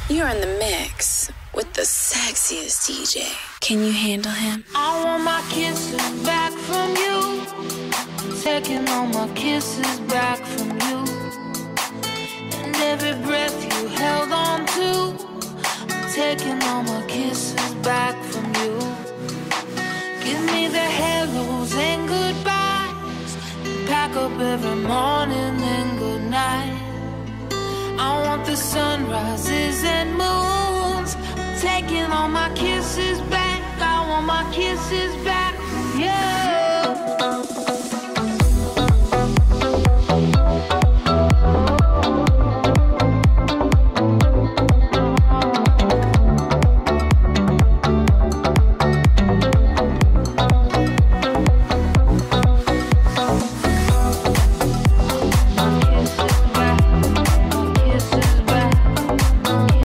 You're in the mix with the sexiest DJ. Can you handle him? I want my kisses back from you. Taking all my kisses back from you. And every breath you held on to. I'm taking all my kisses back from you. Give me the hellos and goodbyes. And pack up every morning and good night. I want the sunrises and moons. I'm taking all my kisses back. I want my kisses back.